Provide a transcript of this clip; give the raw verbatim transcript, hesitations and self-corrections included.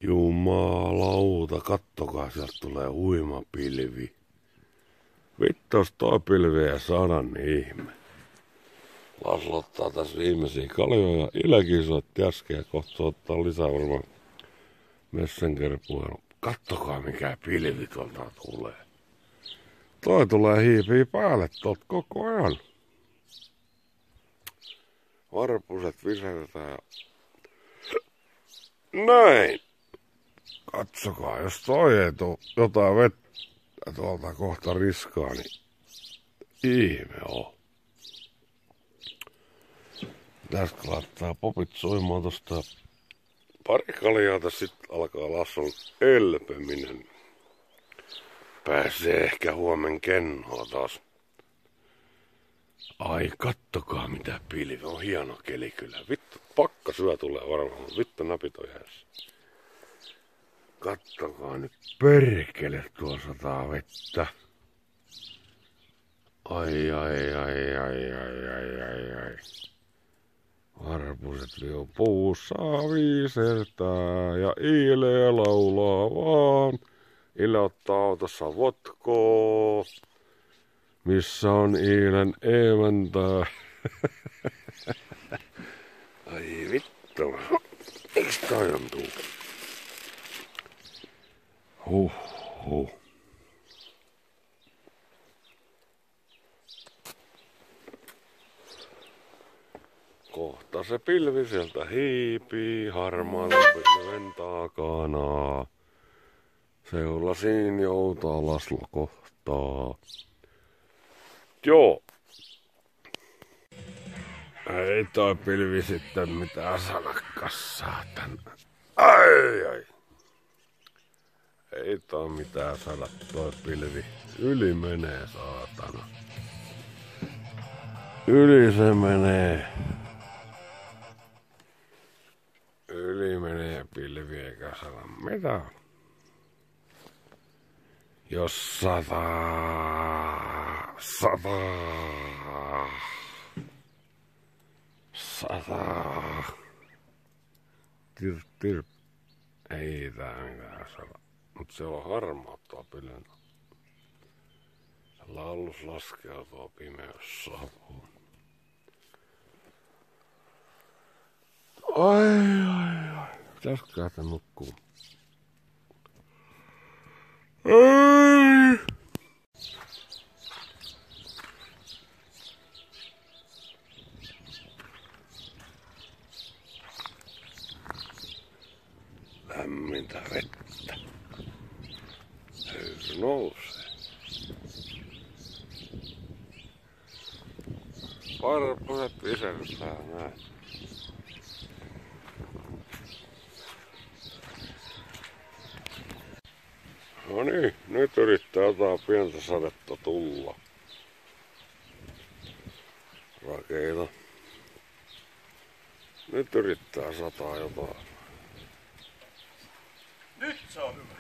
Jumalauta, kattokaa, sieltä tulee uimapilvi. Vittu, jos toi pilvi ei saada, niin ihme. Laslo ottaa tässä viimeisiä kaljoja. Iläkin soitti äsken ja kohta ottaa lisää varmaan Messenger-puhelu. Kattokaa, mikä pilvi tuolta tulee. Toi tulee hiipii päälle tuolta koko ajan. Varpuset visertää ja... Näin! Katsokaa, jos toi ei tuu jotain vettä tuolta kohta riskaa, niin ihme on. Tästä laittaa popit soimaan tosta pari kaljaa, tässä sit alkaa Lasson elpyminen. Pääsee ehkä huomen kennoa taas. Ai, kattokaa mitä pilvi, on hieno keli kyllä. Vittu, pakkasyö tulee varmaan, mutta vittu napit on jäässä. Kattokaa nyt perkele, tuolla sataa vettä. Ai, ai, ai, ai, ai, ai, ai, ai. Varpuset liu puussa viisertää ja Iile laulaa vaan. Iile ottaa autossa votkoo. Missä on Iilen emäntää? Ai vittu. Eiks toi on tuu? Huh, huh. Kohta se pilvi sieltä hiipii harmaan pilven takana. Seulasiin joutaa Laslo kohtaa. Joo. Ei toi pilvi sitten mitään sanakkas, saatan. Ai ai. Ei toi mitään sada toi pilvi. Yli menee, saatana. Yli se menee. Yli menee pilvi eikä sada mitään. Jos sataa, sataa, sataa. Tir, tir. Ei tää mitään sada. Mut se on harmauttaa pilven. Laulus laskeutuu pimeys saapuu. Ai ai ai. Pitäisikö tää nukkuu? Ai. Lämmintä vettä. Höyry nousee. Varpuset visertää näin. No niin, nyt yrittää jotain pientä sadetta tulla. Rakeita. Nyt yrittää sataa jotain. Nyt se on hyvä.